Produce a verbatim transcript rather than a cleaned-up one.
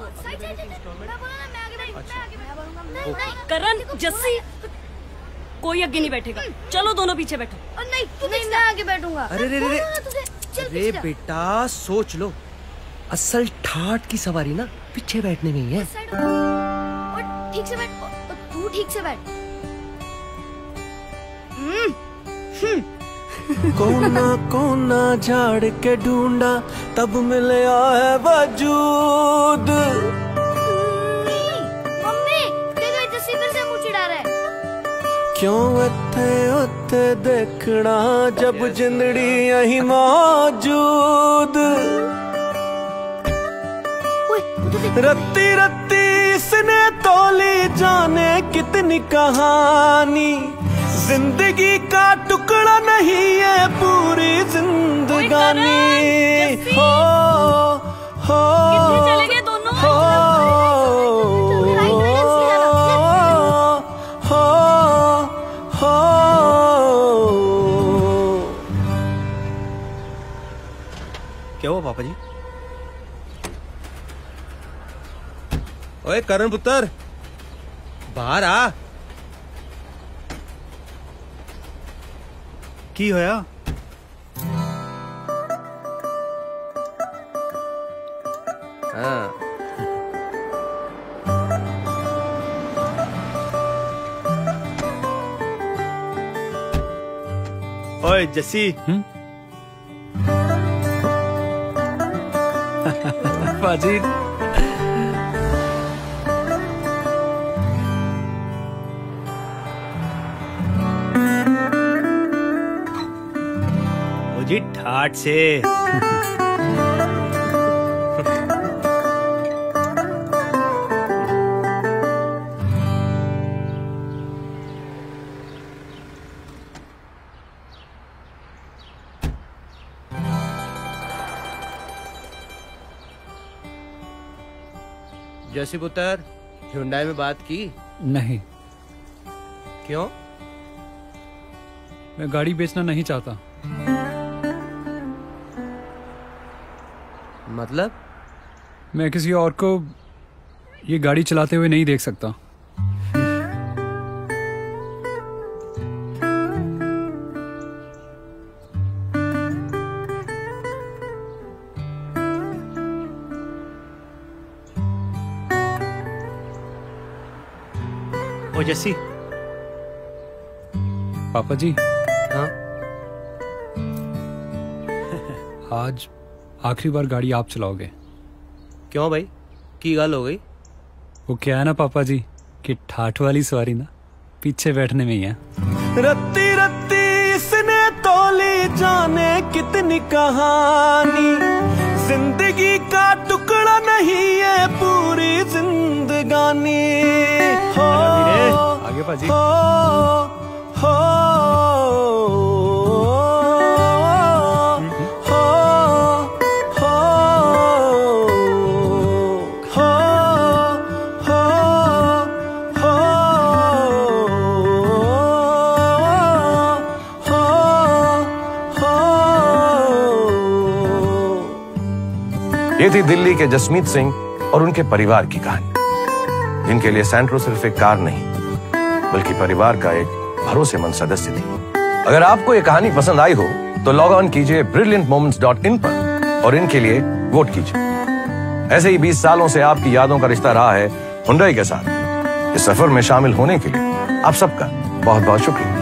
करण, जस्सी, कोई आगे नहीं बैठेगा। चलो दोनों पीछे बैठो। नहीं तू नहीं, मैं आगे बैठूंगा। अरे रे रे अरे बेटा सोच लो, असल ठाट की सवारी ना पीछे बैठने में ही है। और ठीक से बैठ, और तू ठीक से बैठ। कोना कोना झाड़ के ढूंढा तब मिला है वजूद। मम्मी देखो जस्सी फिर से मुँह चिढ़ा रहा है। क्यों इत्थे उत्थे देखना जब जिंदड़ी यही मौजूद। रत्ती रत्ती इसने तोली जाने कितनी कहानी। जिंदगी का टुकड़ा नहीं है पूरी जिंदगानी। हो हो चले गए दोनों। हो हो हो। क्या हुआ पापा जी? ओए करण पुत्र, बाहर आ। की होया? हाँ। ओए जस्सी, बाजी जी ठाट से। जैसी पुत्र, Hyundai में बात की? नहीं, क्यों? मैं गाड़ी बेचना नहीं चाहता। मतलब? मैं किसी और को ये गाड़ी चलाते हुए नहीं देख सकता। ओ जस्सी। पापा जी। हाँ? आज आखिरी बार गाड़ी आप चलाओगे। क्यों भाई, की गाल हो गई? वो क्या है ना पापा जी कि ठाठ वाली सवारी ना पीछे बैठने में ही है। रत्ती रत्ती इसने तोली जाने कितनी कहानी। जिंदगी का टुकड़ा नहीं है पूरी जिंदगानी। हो आगे पाजी। हो हो ये थी दिल्ली के जसमीत सिंह और उनके परिवार की कहानी, जिनके लिए सेंट्रो सिर्फ एक कार नहीं बल्कि परिवार का एक भरोसेमंद सदस्य थी। अगर आपको ये कहानी पसंद आई हो तो लॉग ऑन कीजिए ब्रिलियंट मोमेंट्स डॉट इन पर और इनके लिए वोट कीजिए। ऐसे ही बीस सालों से आपकी यादों का रिश्ता रहा है Hyundai के साथ। इस सफर में शामिल होने के लिए आप सबका बहुत बहुत शुक्रिया।